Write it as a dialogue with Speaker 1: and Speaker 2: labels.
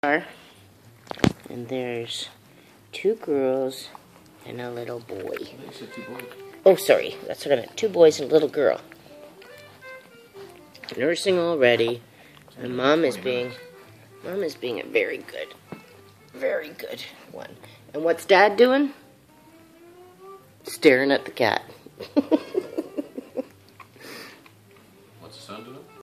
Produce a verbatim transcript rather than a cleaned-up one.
Speaker 1: And there's two girls and a little boy.
Speaker 2: You said two boys.
Speaker 1: Oh, sorry. That's what I meant. Two boys and a little girl. Nursing already. And mom is being, mom is being a very good, very good one. And what's dad doing? Staring at the cat.
Speaker 2: What's the son doing?